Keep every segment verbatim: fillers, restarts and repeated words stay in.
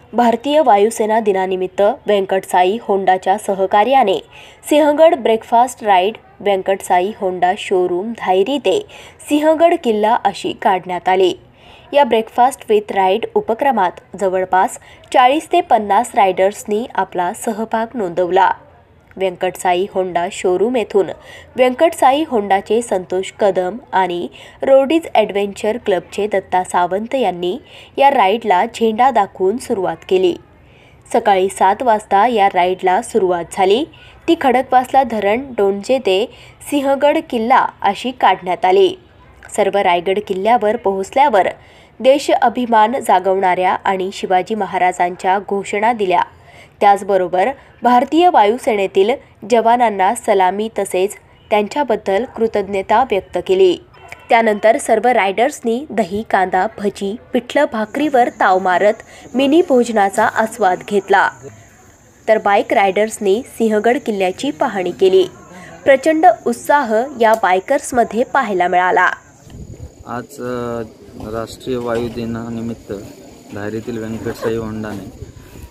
भारतीय वायुसेना दिनानिमित्त व्यंकटसाई होंडाच्या सहकार्याने Sinhagad breakfast ride Venkatsai Honda showroom Dhayari ते सिंहगड किल्ला अशी काढण्यात आली। या ब्रेकफास्ट विथ राईड उपक्रमात जवळपास चाळीस ते पन्नास रायडर्सनी आपला सहभाग नोंदवला। व्यंकटसाई होंडा शोरूम येथून व्यंकटसाई होंडाचे संतोष कदम आणि रोडीज ॲडव्हेंचर क्लबचे दत्ता सावंत यांनी या राईडला झेंडा दाखवून सुरुवात केली। सकाळी सात वाजता या राईडला सुरुवात झाली। ती खडकवासला धरण डोंजे ते सिंहगड किल्ला अशी काढण्यात आली। सर्व रायगड किल्ल्यावर पोहोचल्यावर देश अभिमान जागवणाऱ्या आणि शिवाजी महाराजांच्या घोषणा दिल्या। त्याचबरोबर भारतीय वायुसेनेतील जवानांना सलामी तसेच त्यांच्याबद्दल कृतज्ञता व्यक्त केली। त्यानंतर सर्व रायडर्सनी दही कांदा भजी पिठलं भाकरीवर ताव मारत मिनी भोजनाचा आस्वाद घेतला। तर बाईक रायडर्सनी सिंहगड किल्ल्याची पाहणी केली। प्रचंड उत्साह या बायकर्समध्ये पाहायला मिळाला। आज राष्ट्रीय वायू दिनानिमित्त धायरीतील व्यंकटसाई होंडाने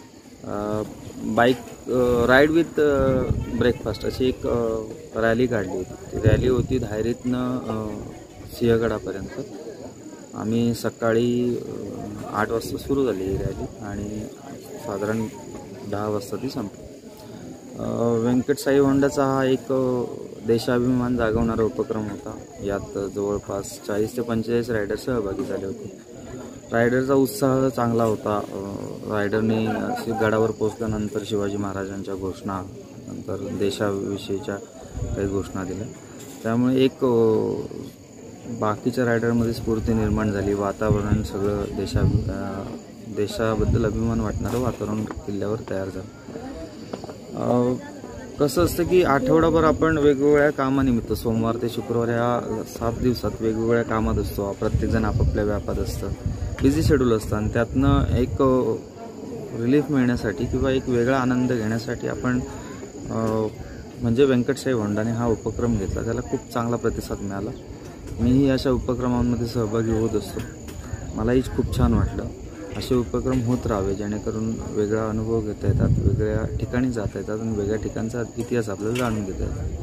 बाईक राईड विथ ब्रेकफास्ट अशी एक रॅली काढली होती। ती रॅली होती धायरीतनं सिंहगडापर्यंत। आम्ही सकाळी आठ वाजता सुरू झाली ही रॅली आणि साधारण दहा वाजता ती संपली। व्यंकटसाई होंडाचा हा एक देशाभिमान जागवणारा उपक्रम होता। यात जवळपास चाळीस ते पंचेचाळीस रायडर सहभागी झाले होते। रायडरचा उत्साह चांगला होता। रायडरने गडावर पोहोचल्यानंतर शिवाजी महाराजांच्या घोषणा नंतर देशाविषयीच्या काही घोषणा दिल्या। त्यामुळे एक बाकीच्या रायडरमध्ये स्फूर्ती निर्माण झाली। वातावरण सगळं देशा देशाबद्दल अभिमान वाटणारं वातावरण किल्ल्यावर तयार झालं। कसं असतं की आठवडाभर आपण वेगवेगळ्या कामानिमित्त सोमवार ते शुक्रवार या सात दिवसात वेगवेगळ्या कामात असतो। प्रत्येकजण आपापल्या व्यापात असतं, बिझी शेड्यूल असतं आणि त्यातनं एक रिलीफ मिळण्यासाठी किंवा एक वेगळा आनंद घेण्यासाठी आपण म्हणजे व्यंकटसाई होंडाने हा उपक्रम घेतला। त्याला खूप चांगला प्रतिसाद मिळाला। मीही अशा उपक्रमांमध्ये सहभागी होत असतो। मलाही खूप छान वाटलं। असे उपक्रम होत राहावे जेणेकरून वेगळा अनुभव घेता येतात, वेगळ्या ठिकाणी जाता येतात आणि वेगळ्या ठिकाणचा इतिहास आपल्याला जाणून घेता येतात।